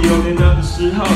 有点冷的时候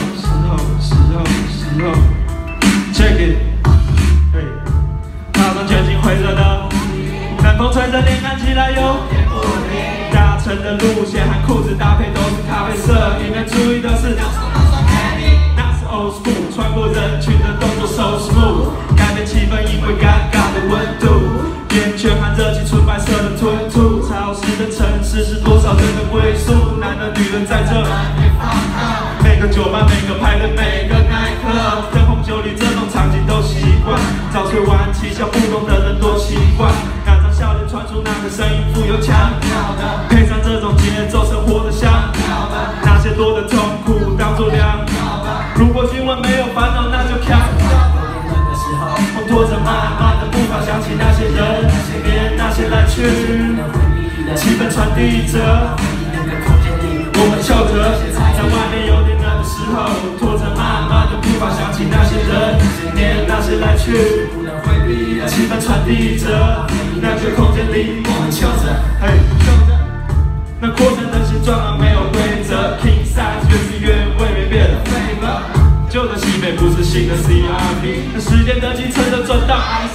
，Check it， 嘿，踏上全新灰色的，南风吹着脸看起来有点不灵。搭乘的路线和裤子搭配都是咖啡色，应该注意的是，那是 old school， 穿过人群的动作 so smooth， 改变气氛因为尴尬的温度，烟圈和热气纯白色的吞吐，潮湿的城市是多少人的归宿，男人女人在这，每个酒吧每个派对每个耐克，在红酒里这种场景都习惯，早睡晚起笑不懂的人多奇怪，那张笑脸传出那个声音富有腔调的，配上这种节奏生活的香调的，那些多的痛苦当作良药的，如果今晚没有烦恼那就跳。我拖着慢慢的步伐，想起那些人、那些年、那些来去，气氛传递着，我们笑着，在外面有点冷的时候，拖着慢慢的步伐，想起那些人、那些年、那些来去，气氛传递着，那个空间里我们笑着，嘿，那过程的形状啊没有规则 ，King size 原汁原味没变的 flavor。旧的西北不是新的 CRT， 那时间的计程车转到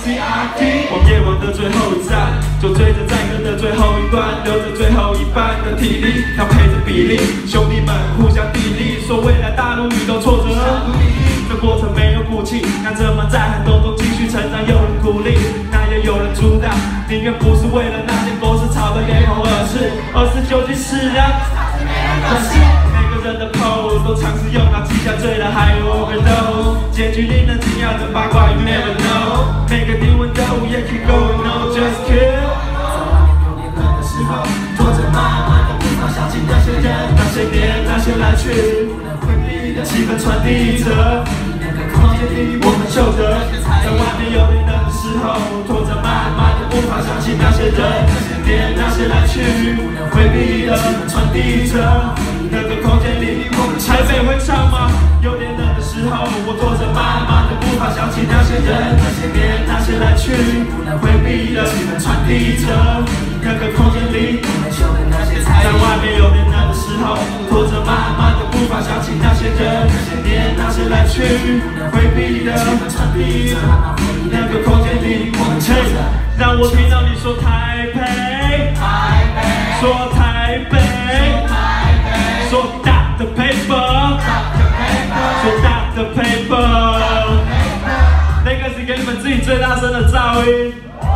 ICRT， 往夜晚的最后一站，就追着载歌的最后一段，留着最后一半的体力，要配着比例，兄弟们互相砥砺，说未来大路遇到挫折，这过程没有骨气，看着们在寒冬中继续成长，有人鼓励，那也有人阻挡，宁愿不是为了那件狗屎草的脸红，而是究竟是让，可是。人的 pose 都尝试用到几下醉了还有 overdose， 结局令人惊讶的八卦 you never know， 每个低温的午夜 keep going no just kill。在外面有点冷的时候，拖着慢慢的步伐，想起那些人、那些年、那些来去，不能回避的气氛传递着，那个空间里我们秀着，在外面有点冷的时候，拖着慢慢的步伐，想起那些人、那些年、那些来去，不能回避的气氛传递着。那个空间里，我们台北会唱吗？有点冷的时候，我拖着慢慢的步伐，想起那些人、那些年、那些来去，不能回避的气氛传递着。那个空间里，我们秀的那些在外面有点冷的时候，拖着慢慢的步伐，想起那些人、那些年、那些来去，不能回避的气氛传递着。那个空间里，我们唱着，让我听到你说台北，说台北。说大的 paper， 说大的 paper， 那个是给你们自己最大声的噪音。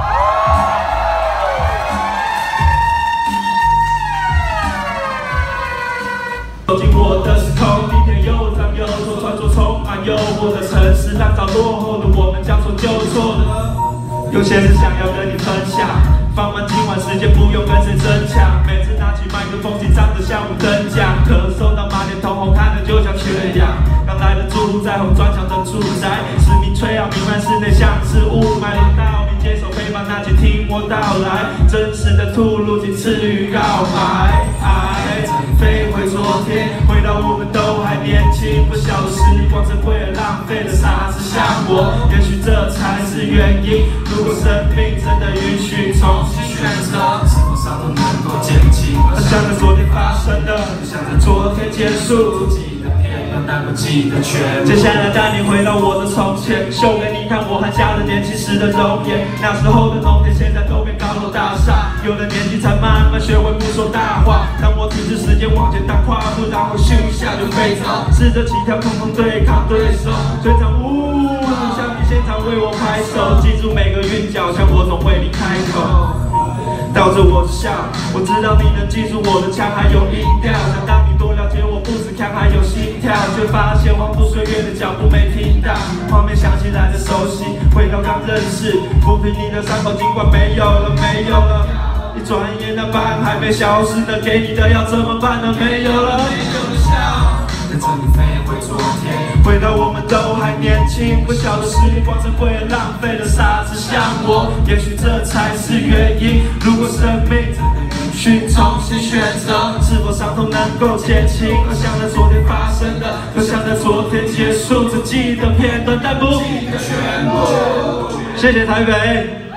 走进我的时空，地铁又长又错，穿梭充满诱惑的城市，浪潮落后的我们将错就错的，有些事想要跟你分享。放慢今晚时间，不用跟谁争抢。每次拿起麦克风，紧张的像五等奖，咳嗽到满脸通红，看着就像缺氧。刚来的住户在红砖墙的住宅，使命吹扬弥漫室内像是雾霾。轮到你接手飞吧，那请听我到来，真实的吐露仅次于告白。飞回昨天，回到我们都还年轻，不晓得时光珍贵而浪费的傻子像我，也许这才是原因。如果生命真的允许重新选择，是否伤痛能够减轻？而想着昨天发生的，想着昨天结束，记得片段但不记得全部。接下来带你回到我的从前，秀给你看我和家人年轻时的容颜。那时候的农田，现在都变高楼大厦，有了年纪才慢慢学会不说大话。当我只是时间往前大跨步，然后咻一下就飞走，试着起跳空空对抗对手，全场呜，向你现场为我拍手，记住每个韵脚，像我总为你开口。倒着我的笑，我知道你能记住我的腔还有音调，想当你多了解我，不止腔还有心跳，却发现往复岁月的脚步没听到，画面想起来的熟悉，回到刚认识，抚平你的伤口，尽管没有了，没有了。一转眼那斑还没消失，能给你的要怎么办呢？没有了，没有了笑，跟着你飞回昨天，回到我们都还年轻，不晓得时光珍贵而浪费的傻子像我，也许这才是原因。如果生命真的允许重新选择，是否伤痛能够减轻？我想着昨天发生的，又想着昨天结束，只记得片段，但不记得全部。谢谢台北。